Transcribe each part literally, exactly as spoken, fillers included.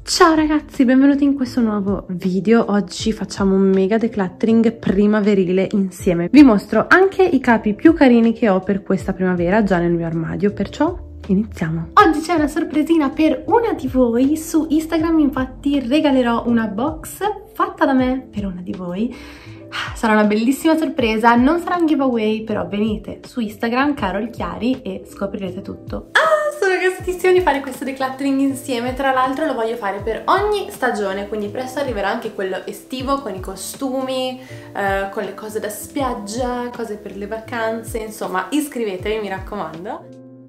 Ciao ragazzi, benvenuti in questo nuovo video. Oggi facciamo un mega decluttering primaverile insieme. Vi mostro anche i capi più carini che ho per questa primavera già nel mio armadio, perciò iniziamo. Oggi c'è una sorpresina per una di voi. Su Instagram infatti regalerò una box fatta da me per una di voi. Sarà una bellissima sorpresa, non sarà un giveaway, però venite su Instagram Carol Chiari e scoprirete tutto. Ah! Sono gasatissima di fare questo decluttering insieme. Tra l'altro lo voglio fare per ogni stagione, quindi presto arriverà anche quello estivo con i costumi, eh, con le cose da spiaggia, cose per le vacanze, insomma iscrivetevi, mi raccomando.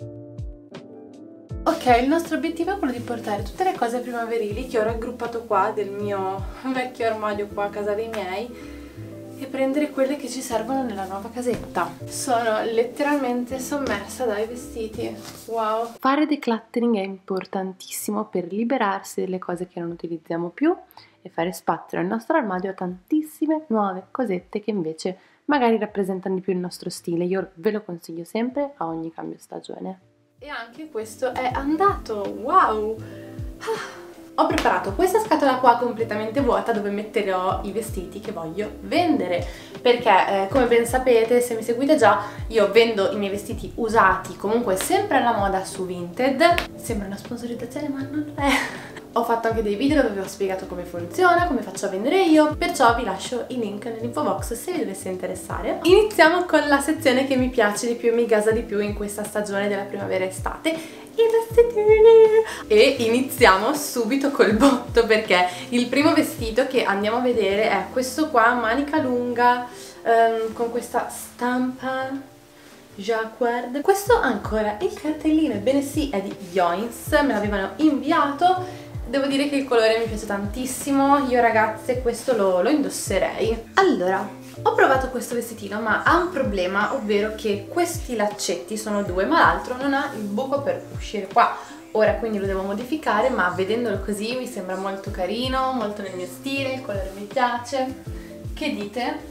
Ok, il nostro obiettivo è quello di portare tutte le cose primaverili che ho raggruppato qua del mio vecchio armadio qua a casa dei miei e prendere quelle che ci servono nella nuova casetta. Sono letteralmente sommersa dai vestiti. Wow! Fare decluttering è importantissimo per liberarsi delle cose che non utilizziamo più e fare spazio nel nostro armadio a tantissime nuove cosette che invece magari rappresentano di più il nostro stile. Io ve lo consiglio sempre a ogni cambio stagione. E anche questo è andato! Wow! Ah. Ho preparato questa scatola qua completamente vuota dove metterò i vestiti che voglio vendere, perché eh, come ben sapete, se mi seguite già, io vendo i miei vestiti usati, comunque sempre alla moda su Vinted. Sembra una sponsorizzazione ma non lo è. Ho fatto anche dei video dove vi ho spiegato come funziona, come faccio a vendere io, perciò vi lascio i link nell'info box se vi dovesse interessare. Iniziamo con la sezione che mi piace di più, mi gasa di più in questa stagione della primavera-estate, i vestitini. E iniziamo subito col botto, perché il primo vestito che andiamo a vedere è questo qua, manica lunga, um, con questa stampa jacquard. Questo ha ancora il cartellino, ebbene sì, è di Yoins, me l'avevano inviato. Devo dire che il colore mi piace tantissimo, io ragazze questo lo, lo indosserei. Allora, ho provato questo vestitino ma ha un problema, ovvero che questi laccetti sono due ma l'altro non ha il buco per uscire qua. Ora quindi lo devo modificare, ma vedendolo così mi sembra molto carino, molto nel mio stile, il colore mi piace. Che dite?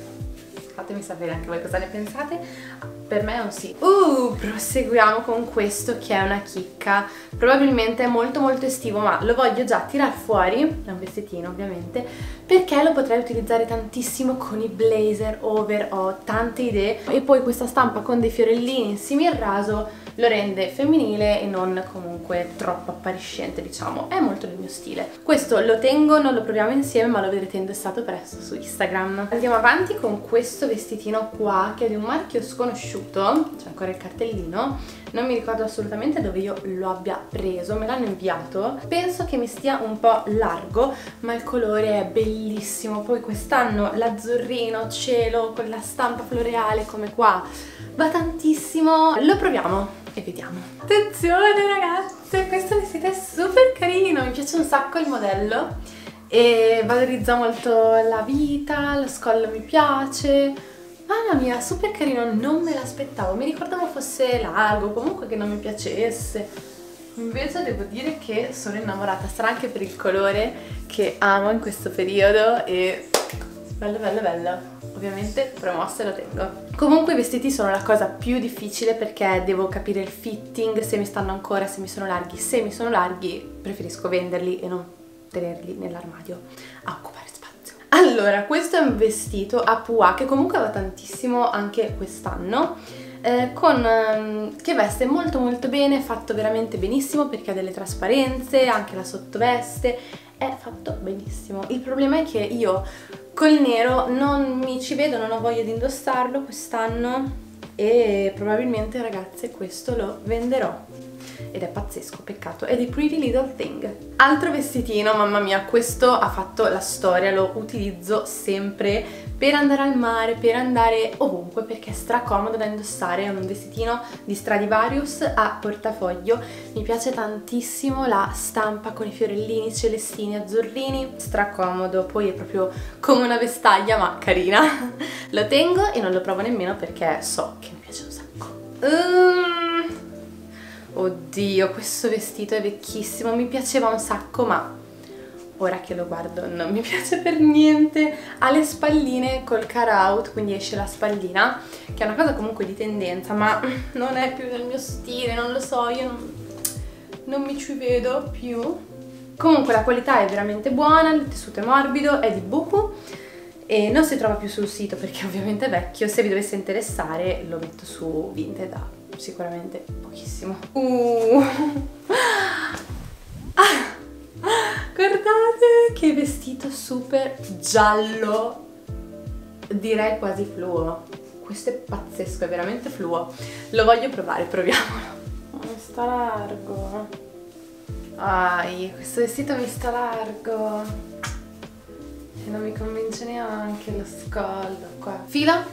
Fatemi sapere anche voi cosa ne pensate. Per me è un sì. Uh, proseguiamo con questo che è una chicca. Probabilmente è molto molto estivo, ma lo voglio già tirar fuori, è un vestitino ovviamente, perché lo potrei utilizzare tantissimo con i blazer, over, ho tante idee. E poi questa stampa con dei fiorellini in simil raso lo rende femminile e non comunque troppo appariscente, diciamo. È molto del mio stile. Questo lo tengo, non lo proviamo insieme, ma lo vedrete indossato presto su Instagram. Andiamo avanti con questo vestitino qua, che è di un marchio sconosciuto, c'è ancora il cartellino, non mi ricordo assolutamente dove io lo abbia preso, me l'hanno inviato. Penso che mi stia un po' largo, ma il colore è bellissimo. Poi quest'anno l'azzurrino cielo con la stampa floreale come qua va tantissimo. Lo proviamo e vediamo. Attenzione ragazze, questo vestito è super carino, mi piace un sacco il modello e valorizza molto la vita, lo scollo mi piace. Mamma mia, super carino, non me l'aspettavo, mi ricordavo fosse largo, comunque che non mi piacesse. Invece devo dire che sono innamorata, sarà anche per il colore che amo in questo periodo e bello bello bello. Ovviamente promosso e lo tengo. Comunque i vestiti sono la cosa più difficile perché devo capire il fitting, se mi stanno ancora, se mi sono larghi. Se mi sono larghi preferisco venderli e non tenerli nell'armadio a occupare spazio. Allora, questo è un vestito a pois che comunque va tantissimo anche quest'anno, eh, con ehm, che veste molto molto bene, fatto veramente benissimo perché ha delle trasparenze, anche la sottoveste è fatto benissimo. Il problema è che io col nero non mi ci vedo, non ho voglia di indossarlo quest'anno e probabilmente ragazze questo lo venderò. Ed è pazzesco, peccato, è di Pretty Little Thing. Altro vestitino, mamma mia, questo ha fatto la storia, lo utilizzo sempre per andare al mare, per andare ovunque, perché è stracomodo da indossare. È un vestitino di Stradivarius a portafoglio, mi piace tantissimo la stampa con i fiorellini celestini, azzurrini, stracomodo, poi è proprio come una vestaglia ma carina. Lo tengo e non lo provo nemmeno perché so che mi piace un sacco. Um, Oddio, questo vestito è vecchissimo, mi piaceva un sacco ma ora che lo guardo non mi piace per niente. Ha le spalline col cut out, quindi esce la spallina, che è una cosa comunque di tendenza ma non è più nel mio stile, non lo so, io non, non mi ci vedo più. Comunque la qualità è veramente buona, il tessuto è morbido, è di Boohoo e non si trova più sul sito perché ovviamente è vecchio. Se vi dovesse interessare lo metto su Vinted da sicuramente pochissimo. Uh. Ah. Guardate che vestito super giallo, direi quasi fluo. Questo è pazzesco, è veramente fluo. Lo voglio provare, proviamolo. Mi sta largo. Ai, questo vestito mi sta largo e non mi convince neanche lo scollo qua. Fila?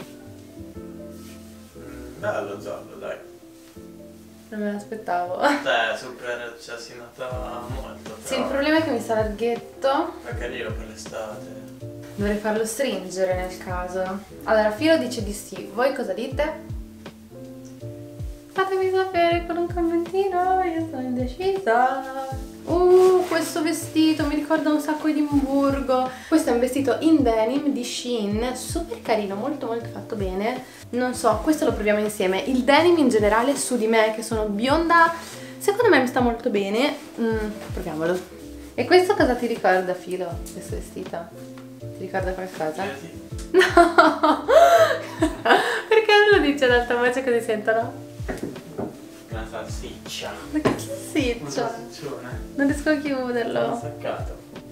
Mm, bello giallo, dai. Non me l'aspettavo. Cioè, super, cioè, si nota molto. Però... Sì, il problema è che mi sta larghetto. È carino per l'estate. Dovrei farlo stringere nel caso. Allora, Filo dice di sì. Voi cosa dite? Fatemi sapere con un commentino, io sono indecisa. Uh, questo vestito mi ricorda un sacco Edimburgo. Questo è un vestito in denim di Shein, super carino, molto molto fatto bene. Non so, questo lo proviamo insieme. Il denim in generale su di me, che sono bionda, secondo me mi sta molto bene. Mm, proviamolo. E questo cosa ti ricorda, Filo, questo vestito? Ti ricorda qualcosa? Sì. No! Perché non lo dici ad alta voce così sentono? Una salsiccia. Ma che Una salsiccia? salsiccione. Non riesco a chiuderlo. L'ho staccato.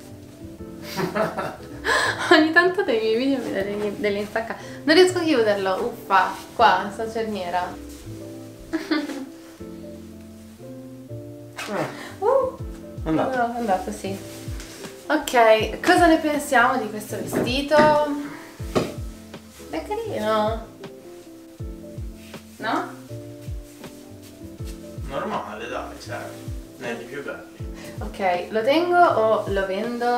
Ogni tanto dei miei video mi dai delle insaccate. Non riesco a chiuderlo. Uffa, qua, sta cerniera. uh, Andato. No, è andato, sì. Ok, cosa ne pensiamo di questo vestito? È carino. No? Normale, dai, cioè, ne è di più belli. Ok, lo tengo o lo vendo?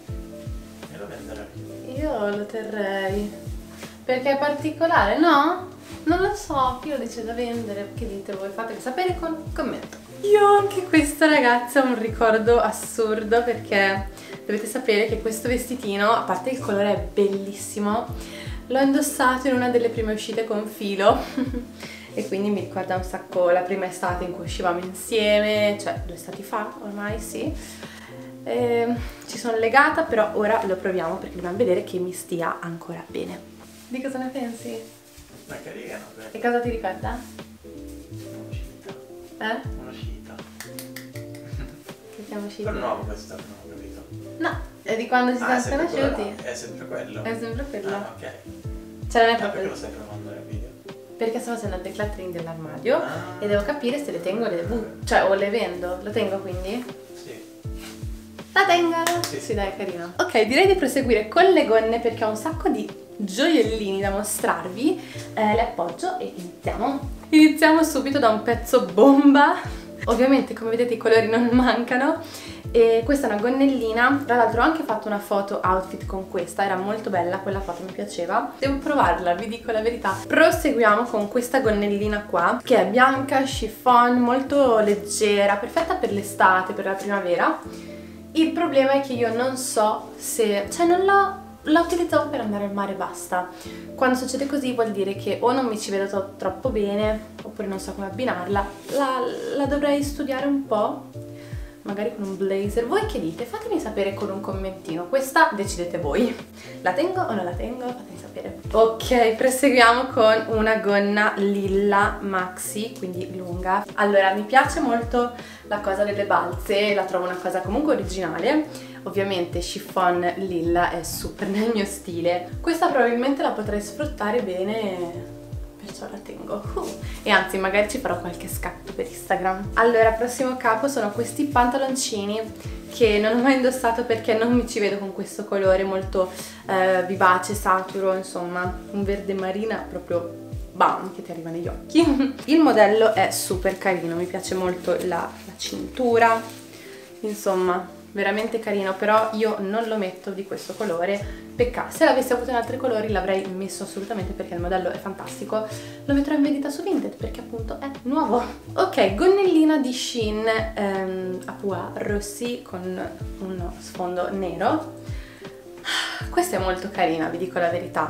E lo venderei. Io lo terrei. Perché è particolare, no? Non lo so, io dice da vendere. Che dite voi? Fatemi sapere con un commento. Io anche questo, ragazzi, ho un ricordo assurdo perché dovete sapere che questo vestitino, a parte il colore è bellissimo, l'ho indossato in una delle prime uscite con Filo e quindi mi ricorda un sacco la prima estate in cui uscivamo insieme, cioè due estati fa ormai, sì. E ci sono legata, però ora lo proviamo perché dobbiamo vedere che mi stia ancora bene. Di cosa ne pensi? Ma carino, E cosa ti ricorda? un'uscita. Eh? Un'uscita. Che siamo usciti? Però nuovo questo, non ho capito. No, è di quando ci Ah, è siamo sempre quello conosciuti. là, è sempre quello. È sempre quello. Ah, ok. Cioè non è Ah, perché proprio... lo stai provando nel video? Perché sto facendo il decluttering dell'armadio Ah. e devo capire se le tengo o le butto. Cioè, o le vendo. Lo tengo quindi? Sì. La tengo! Sì. Sì, dai, è carino. Ok, direi di proseguire con le gonne perché ho un sacco di gioiellini da mostrarvi. Eh, le appoggio e iniziamo. Iniziamo subito da un pezzo bomba. Ovviamente, come vedete, i colori non mancano. E questa è una gonnellina, tra l'altro ho anche fatto una foto outfit con questa, era molto bella, quella foto mi piaceva. Devo provarla, vi dico la verità. Proseguiamo con questa gonnellina qua, che è bianca, chiffon, molto leggera, perfetta per l'estate, per la primavera. Il problema è che io non so se... cioè non l'ho... la utilizzavo per andare al mare e basta. Quando succede così vuol dire che o non mi ci vedo to troppo bene, oppure non so come abbinarla. La, la dovrei studiare un po', magari con un blazer. Voi che dite? Fatemi sapere con un commentino. Questa decidete voi. La tengo o non la tengo? Fatemi sapere. Ok, proseguiamo con una gonna lilla maxi, quindi lunga. Allora, mi piace molto la cosa delle balze, la trovo una cosa comunque originale. Ovviamente chiffon lilla è super nel mio stile. Questa probabilmente la potrei sfruttare bene, perciò la tengo. Uh, e anzi, magari ci farò qualche scatto per Instagram. Allora, prossimo capo sono questi pantaloncini che non ho mai indossato perché non mi ci vedo con questo colore molto eh, vivace, saturo, insomma, un verde marina proprio bam, che ti arriva negli occhi. Il modello è super carino, mi piace molto la, la cintura, insomma, veramente carino, però io non lo metto di questo colore. Peccato, se l'avessi avuto in altri colori l'avrei messo assolutamente perché il modello è fantastico. Lo metterò in vendita su Vinted perché appunto è nuovo. Ok, gonnellina di Shein ehm, a pois rossi con uno sfondo nero. Questa è molto carina, vi dico la verità.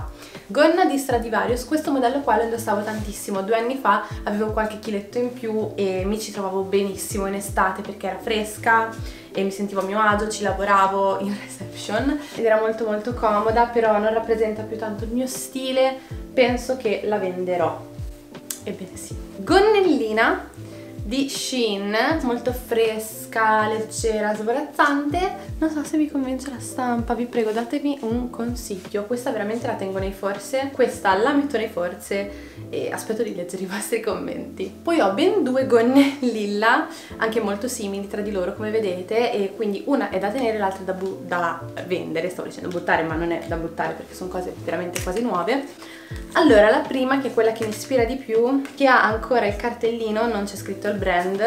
Gonna di Stradivarius, questo modello qua lo indossavo tantissimo, due anni fa avevo qualche chiletto in più e mi ci trovavo benissimo in estate perché era fresca e mi sentivo a mio agio, ci lavoravo in reception ed era molto molto comoda, però non rappresenta più tanto il mio stile, penso che la venderò. Ebbene sì. Gonnellina di Shein, molto fresca, leggera, svolazzante. Non so se vi convince la stampa, vi prego datemi un consiglio. Questa veramente la tengo nei forse, questa la metto nei forse e aspetto di leggere i vostri commenti. Poi ho ben due gonne lilla, anche molto simili tra di loro come vedete, e quindi una è da tenere e l'altra da, da vendere, stavo dicendo buttare ma non è da buttare perché sono cose veramente quasi nuove. Allora, la prima, che è quella che mi ispira di più, che ha ancora il cartellino, non c'è scritto il brand,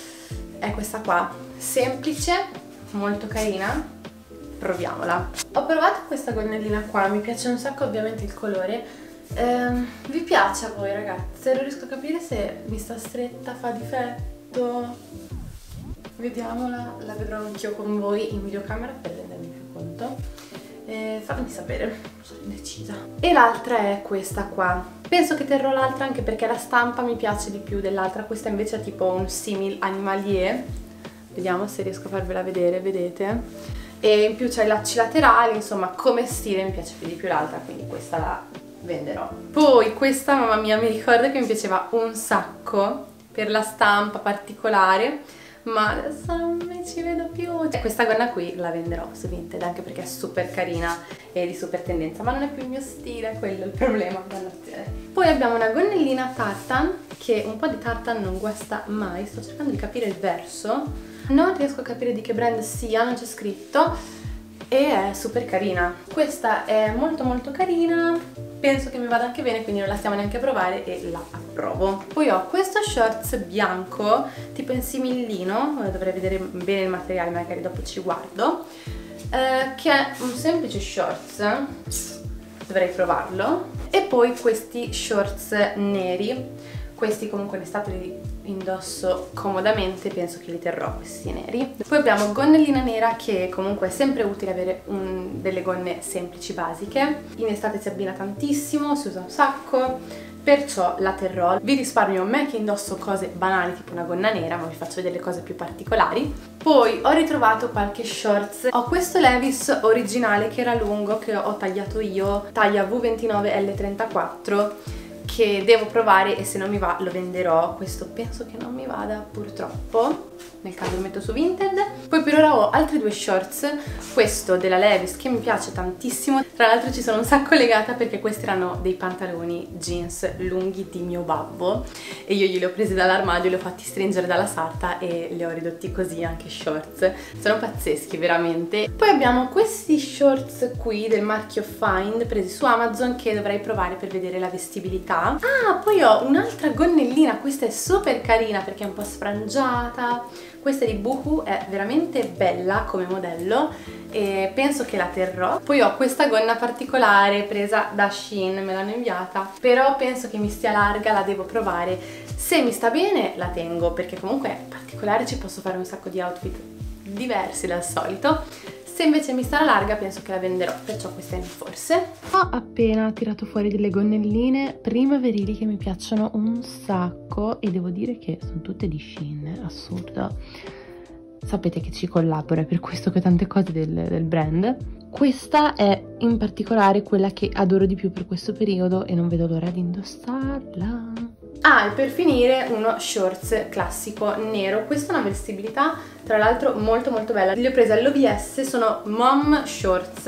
è questa qua, semplice, molto carina, proviamola. Ho provato questa gonnellina qua, mi piace un sacco ovviamente il colore. Ehm, vi piace a voi ragazze? Non riesco a capire se mi sta stretta, fa difetto. Vediamola, la vedrò anch'io con voi in videocamera per rendermi più conto. Eh, fatemi sapere, sono indecisa. E l'altra è questa qua. Penso che terrò l'altra anche perché la stampa mi piace di più dell'altra. Questa invece è tipo un simil animalier. Vediamo se riesco a farvela vedere, vedete? E in più c'ha i lacci laterali, insomma come stile mi piace più di più l'altra, quindi questa la venderò. Poi questa, mamma mia, mi ricordo che mi piaceva un sacco per la stampa particolare, ma adesso non mi ci vedo più. Cioè, questa gonna qui la venderò su Vinted anche perché è super carina e di super tendenza, ma non è più il mio stile, quello è il problema. Poi abbiamo una gonnellina tartan, che un po' di tartan non guasta mai. Sto cercando di capire il verso, non riesco a capire di che brand sia, non c'è scritto, e è super carina. Questa è molto molto carina, penso che mi vada anche bene, quindi non la stiamo neanche a provare e la approvo. Poi ho questo shorts bianco tipo in simillino, dovrei vedere bene il materiale, magari dopo ci guardo, eh, che è un semplice shorts, dovrei provarlo. E poi questi shorts neri, questi comunque in estate li indosso comodamente, penso che li terrò questi neri. Poi abbiamo gonnellina nera, che comunque è sempre utile avere un, delle gonne semplici basiche, in estate si abbina tantissimo, si usa un sacco, perciò la terrò. Vi risparmio me che indosso cose banali tipo una gonna nera, ma vi faccio vedere le cose più particolari. Poi ho ritrovato qualche shorts, ho questo Levi's originale che era lungo, che ho tagliato io, taglia V ventinove L trentaquattro, che devo provare e se non mi va lo venderò. Questo penso che non mi vada purtroppo, nel caso lo metto su Vinted. Poi per ora ho altri due shorts, questo della Levi's che mi piace tantissimo, tra l'altro ci sono un sacco legata perché questi erano dei pantaloni jeans lunghi di mio babbo e io glieli ho presi dall'armadio, li ho fatti stringere dalla sarta e li ho ridotti così anche shorts, sono pazzeschi veramente. Poi abbiamo questi shorts qui del marchio Find, presi su Amazon, che dovrei provare per vedere la vestibilità. Ah, poi ho un'altra gonnellina, questa è super carina perché è un po' sfrangiata. Questa di Boohoo è veramente bella come modello e penso che la terrò. Poi ho questa gonna particolare presa da Shein, me l'hanno inviata, però penso che mi stia larga, la devo provare. Se mi sta bene la tengo perché comunque è particolare, ci posso fare un sacco di outfit diversi dal solito. Se invece mi sta larga penso che la venderò, perciò questa è in forse. Ho appena tirato fuori delle gonnelline primaverili che mi piacciono un sacco e devo dire che sono tutte di Shein, assurdo. Sapete che ci collabora, è per questo che ho tante cose del, del brand. Questa è in particolare quella che adoro di più per questo periodo e non vedo l'ora di indossarla. Ah, e per finire uno shorts classico nero. Questa è una vestibilità tra l'altro molto molto bella. Li ho presi all'O V S, sono mom shorts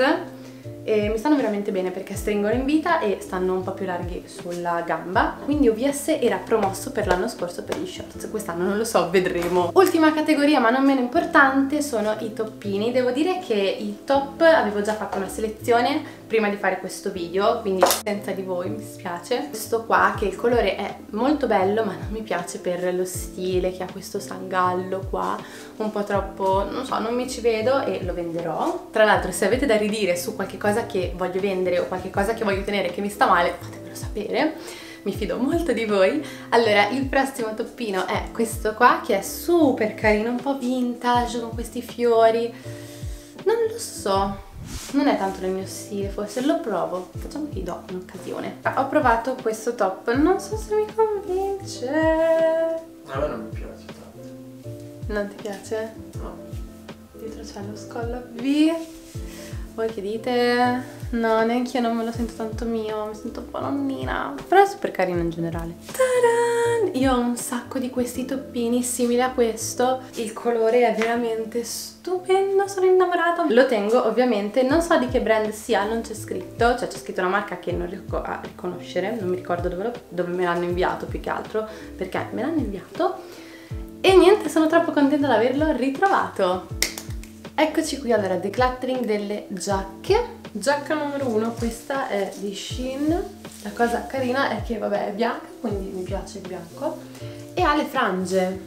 e mi stanno veramente bene perché stringono in vita e stanno un po' più larghi sulla gamba. Quindi O V S era promosso per l'anno scorso per gli shorts, quest'anno non lo so, vedremo. Ultima categoria ma non meno importante sono i toppini. Devo dire che i top avevo già fatto una selezione prima di fare questo video, quindi senza di voi, mi spiace. Questo qua, che il colore è molto bello ma non mi piace per lo stile, che ha questo sangallo qua un po' troppo, non so, non mi ci vedo e lo venderò. Tra l'altro se avete da ridire su qualche cosa che voglio vendere o qualche cosa che voglio tenere che mi sta male, fatemelo sapere, mi fido molto di voi. Allora, il prossimo toppino è questo qua, che è super carino, un po' vintage con questi fiori, non lo so, non è tanto nel mio stile, forse lo provo, facciamo che gli do un'occasione. Ho provato questo top, non so se mi convince. A me non mi piace tanto. Non ti piace? No. Dietro c'è lo scollo V. Voi che dite? No, neanche io non me lo sento tanto mio, mi sento un po' nonnina. Però è super carino in generale. Ta-da! Io ho un sacco di questi toppini simili a questo. Il colore è veramente stupendo, sono innamorata. Lo tengo ovviamente, non so di che brand sia, non c'è scritto. Cioè c'è scritto una marca che non riesco a riconoscere. Non mi ricordo dove, lo, dove me l'hanno inviato più che altro, perché me l'hanno inviato. E niente, sono troppo contenta di averlo ritrovato. Eccoci qui, allora, decluttering delle giacche. Giacca numero uno, questa è di Shein. La cosa carina è che, vabbè, è bianca, quindi mi piace il bianco. E ha le frange.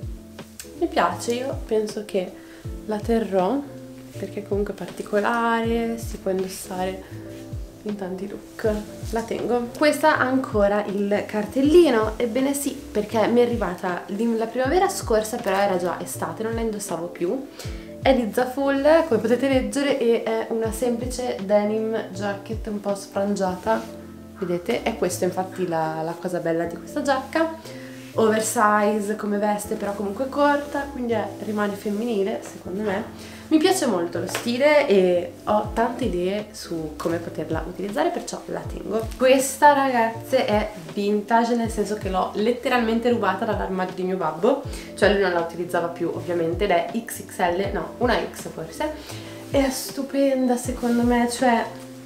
Mi piace, io penso che la terrò, perché comunque è particolare, si può indossare in tanti look. La tengo. Questa ha ancora il cartellino, ebbene sì, perché mi è arrivata la primavera scorsa, però era già estate, non la indossavo più. È di Zaful, come potete leggere, e è una semplice denim jacket un po' sfrangiata, vedete? È questa infatti la, la cosa bella di questa giacca, oversize come veste, però comunque corta, quindi è, rimane femminile secondo me. Mi piace molto lo stile e ho tante idee su come poterla utilizzare, perciò la tengo. Questa, ragazze, è vintage, nel senso che l'ho letteralmente rubata dall'armadio di mio babbo, cioè lui non la utilizzava più ovviamente, ed è X X L, no, una X forse. È stupenda secondo me, cioè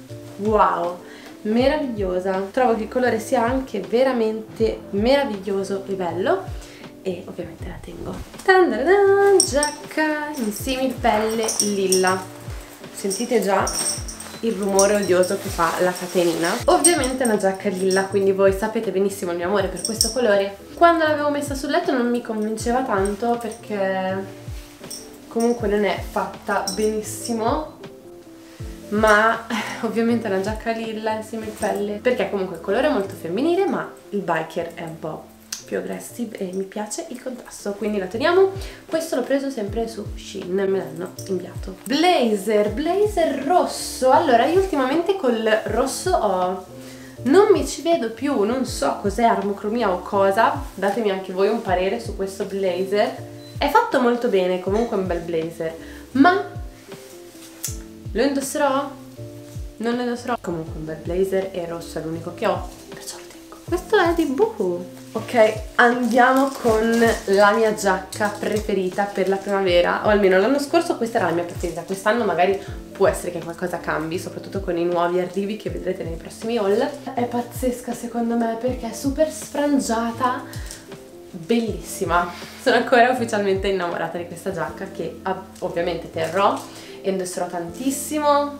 wow, meravigliosa. Trovo che il colore sia anche veramente meraviglioso e bello. E ovviamente la tengo. Tandadam, giacca in simil pelle lilla. Sentite già il rumore odioso che fa la catenina. Ovviamente è una giacca lilla, quindi voi sapete benissimo il mio amore per questo colore. Quando l'avevo messa sul letto non mi convinceva tanto, perché comunque non è fatta benissimo, ma ovviamente è una giacca lilla in simil pelle, perché comunque il colore è molto femminile, ma il biker è un po' più aggressive e mi piace il contrasto, quindi la teniamo. Questo l'ho preso sempre su Shein, me l'hanno inviato. Blazer, blazer rosso. Allora, io ultimamente col rosso ho... non mi ci vedo più, non so cos'è, armocromia o cosa. Datemi anche voi un parere su questo blazer. È fatto molto bene, comunque è un bel blazer, ma lo indosserò? Non lo indosserò. Comunque un bel blazer e rosso è l'unico che ho, perciò lo tengo. Questo è di Boohoo. Ok, andiamo con la mia giacca preferita per la primavera, o almeno l'anno scorso questa era la mia preferita, quest'anno magari può essere che qualcosa cambi, soprattutto con i nuovi arrivi che vedrete nei prossimi haul. È pazzesca secondo me perché è super sfrangiata, bellissima. Sono ancora ufficialmente innamorata di questa giacca, che ovviamente terrò e indosserò tantissimo.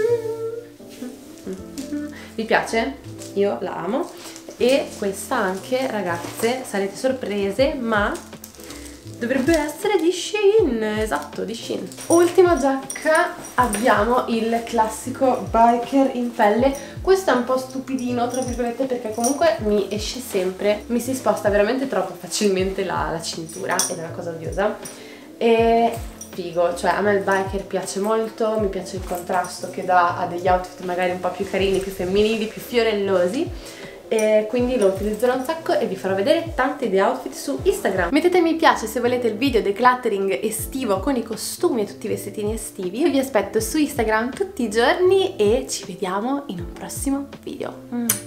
Vi piace? Io la amo. E questa anche, ragazze, sarete sorprese, ma dovrebbe essere di Shein, esatto, di Shein. Ultima giacca, abbiamo il classico biker in pelle. Questo è un po' stupidino, tra virgolette, perché comunque mi esce sempre, mi si sposta veramente troppo facilmente la, la cintura, ed è una cosa odiosa. E figo, cioè a me il biker piace molto, mi piace il contrasto che dà a degli outfit magari un po' più carini, più femminili, più fiorellosi. E quindi lo utilizzerò un sacco e vi farò vedere tante idee outfit su Instagram. Mettete mi piace se volete il video decluttering estivo con i costumi e tutti i vestitini estivi. Io vi aspetto su Instagram tutti i giorni e ci vediamo in un prossimo video.